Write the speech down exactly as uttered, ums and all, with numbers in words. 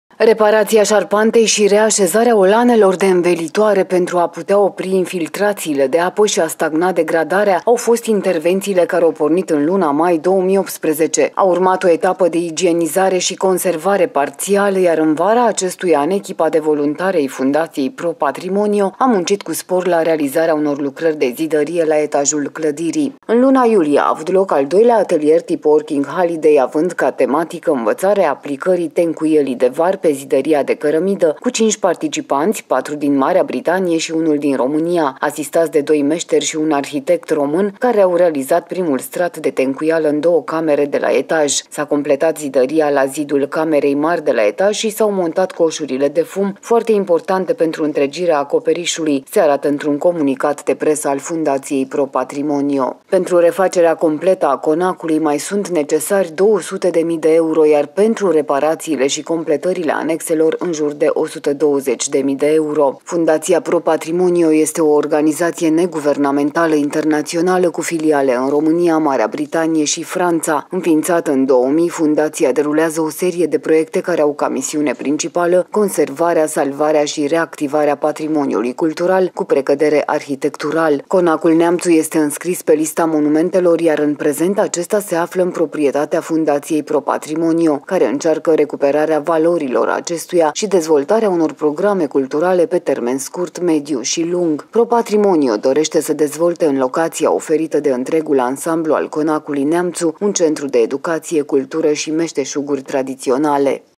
Reparația șarpantei și reașezarea olanelor de învelitoare pentru a putea opri infiltrațiile de apă și a stagna degradarea au fost intervențiile care au pornit în luna mai două mii optsprezece. A urmat o etapă de igienizare și conservare parțială, iar în vara acestui an, echipa de voluntari ai Fundației Pro Patrimonio a muncit cu spor la realizarea unor lucrări de zidărie la etajul clădirii. În luna iulie a avut loc al doilea atelier tip Working Holiday, având ca tematică învățarea aplicării tencuielii de var pe zidăria de cărămidă, cu cinci participanți, patru din Marea Britanie și unul din România, asistați de doi meșteri și un arhitect român, care au realizat primul strat de tencuială în două camere de la etaj. S-a completat zidăria la zidul camerei mari de la etaj și s-au montat coșurile de fum, foarte importante pentru întregirea acoperișului, se arată într-un comunicat de presă al Fundației Pro Patrimonio. Pentru refacerea completă a conacului mai sunt necesari două sute de mii de euro, iar pentru reparațiile și completările anexelor în jur de o sută douăzeci de mii de euro. Fundația Pro Patrimonio este o organizație neguvernamentală internațională cu filiale în România, Marea Britanie și Franța. Înființată în două mii, fundația derulează o serie de proiecte care au ca misiune principală conservarea, salvarea și reactivarea patrimoniului cultural cu precădere arhitectural. Conacul Neamțu este înscris pe lista monumentelor, iar în prezent acesta se află în proprietatea Fundației Pro Patrimonio, care încearcă recuperarea valorilor acestuia și dezvoltarea unor programe culturale pe termen scurt, mediu și lung. Pro Patrimonio dorește să dezvolte în locația oferită de întregul ansamblu al Conacului Neamțu un centru de educație, cultură și meșteșuguri tradiționale.